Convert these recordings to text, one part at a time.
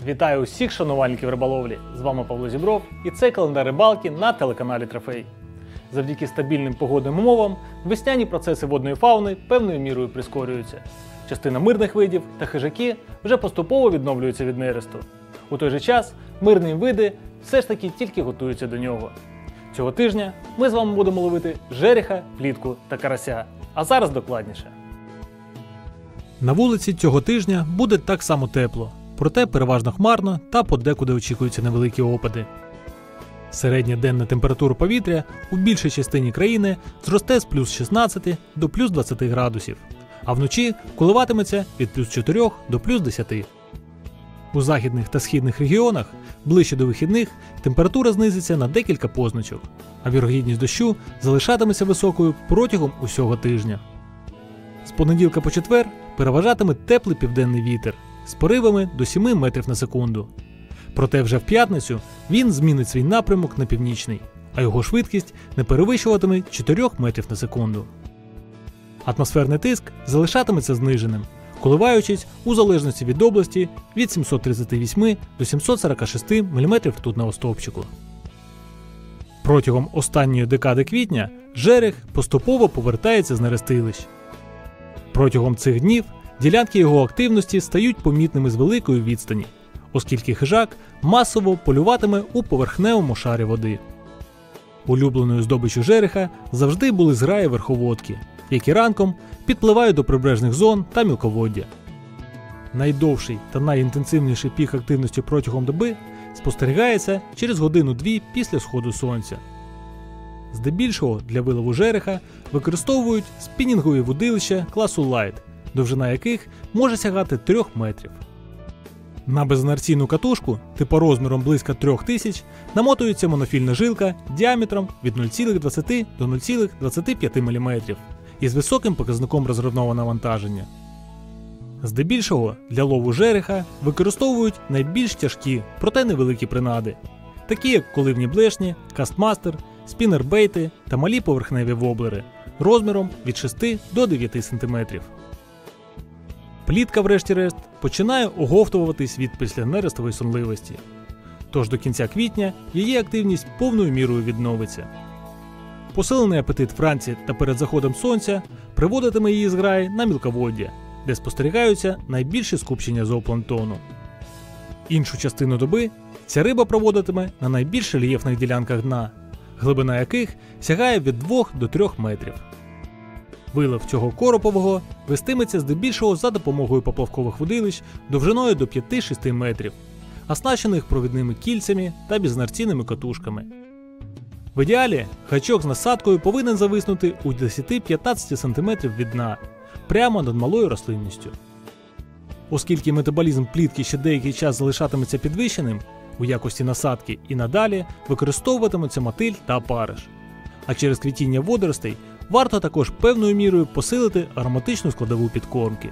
Вітаю усіх шанувальників риболовлі! З вами Павло Зібров і це календар рибалки на телеканалі Трофей. Завдяки стабільним погодним умовам весняні процеси водної фауни певною мірою прискорюються. Частина мирних видів та хижаки вже поступово відновлюються від нересту. У той же час мирні види все ж таки тільки готуються до нього. Цього тижня ми з вами будемо ловити жереха, плітку та карася. А зараз докладніше. На вулиці цього тижня буде так само тепло, проте переважно хмарно та подекуди очікуються невеликі опади. Середня денна температура повітря у більшій частині країни зросте з плюс 16 до плюс 20 градусів, а вночі коливатиметься від плюс 4 до плюс 10. У західних та східних регіонах ближче до вихідних температура знизиться на декілька позначок, а вірогідність дощу залишатиметься високою протягом усього тижня. З понеділка по четвер переважатиме теплий південний вітер з поривами до 7 метрів на секунду. Проте вже в п'ятницю він змінить свій напрямок на північний, а його швидкість не перевищуватиме 4 метрів на секунду. Атмосферний тиск залишатиметься зниженим, коливаючись у залежності від області від 738 до 746 мм ртутного стовпчику. Протягом останньої декади квітня жерех поступово повертається з нерестилищ. Протягом цих днів ділянки його активності стають помітними з великої відстані, оскільки хижак масово полюватиме у поверхневому шарі води. Улюбленою здобиччю жереха завжди були зграї верховодки, які ранком підпливають до прибережних зон та мілководдя. Найдовший та найінтенсивніший пік активності протягом доби спостерігається через годину-дві після сходу сонця. Здебільшого для вилову жереха використовують спінінгові вудилища класу Light, довжина яких може сягати 3 метрів. На безінерційну катушку, типу розміром близько 3000, намотується монофільна жилка діаметром від 0,20 до 0,25 мм із високим показником розривного навантаження. Здебільшого для лову жереха використовують найбільш тяжкі, проте невеликі принади, такі як коливні блешні, кастмастер, спінербейти та малі поверхневі воблери розміром від 6 до 9 см. Плітка, врешті-решт, починає оговтуватись від післянерестової сонливості. Тож до кінця квітня її активність повною мірою відновиться. Посилений апетит вранці та перед заходом сонця приводитиме її зграї на мілководдя, де спостерігаються найбільші скупчення зоопланктону. Іншу частину доби ця риба проводитиме на найбільш рельєфних ділянках дна, глибина яких сягає від 2 до 3 метрів. Вилов цього коропового вестиметься здебільшого за допомогою поплавкових вудилищ довжиною до 5-6 метрів, оснащених провідними кільцями та безінерційними катушками. В ідеалі гачок з насадкою повинен зависнути у 10-15 см від дна, прямо над малою рослинністю. Оскільки метаболізм плітки ще деякий час залишатиметься підвищеним, у якості насадки і надалі використовуватимуться мотиль та опариш. А через квітіння водоростей варто також певною мірою посилити ароматичну складову підкормки.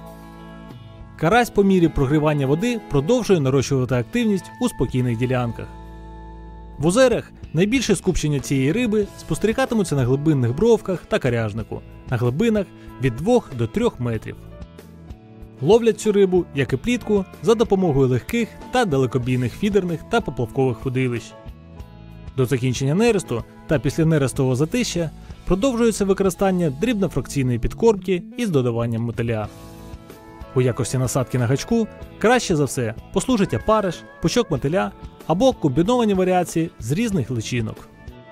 Карась по мірі прогрівання води продовжує нарощувати активність у спокійних ділянках. В озерах найбільше скупчення цієї риби спостерігатимуться на глибинних бровках та коряжнику, на глибинах від 2 до 3 метрів. Ловлять цю рибу, як і плітку, за допомогою легких та далекобійних фідерних та поплавкових вудилищ. До закінчення нересту та післянерестового затища продовжується використання дрібнофракційної підкормки із додаванням мотиля. У якості насадки на гачку краще за все послужить опариш, пучок мотиля або комбіновані варіації з різних личинок.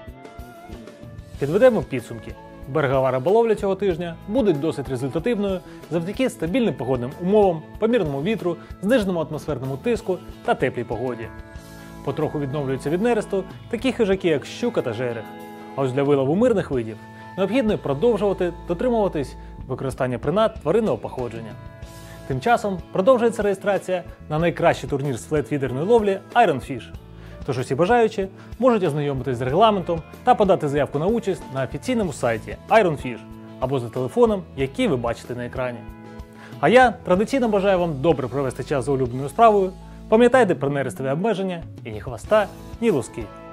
Підведемо підсумки. Берегова риболовля цього тижня буде досить результативною завдяки стабільним погодним умовам, помірному вітру, зниженому атмосферному тиску та теплій погоді. Потроху відновлюються від нересту такі хижаки, як щука та жерех. А ось для вилову мирних видів необхідно продовжувати дотримуватись використання принад тваринного походження. Тим часом продовжується реєстрація на найкращий турнір з флет-фідерної ловлі Iron Fish. Тож усі бажаючі можуть ознайомитись з регламентом та подати заявку на участь на офіційному сайті Iron Fish або за телефоном, який ви бачите на екрані. А я традиційно бажаю вам добре провести час за улюбленою справою. Пам'ятайте про нерестові обмеження і ні хвоста, ні луски.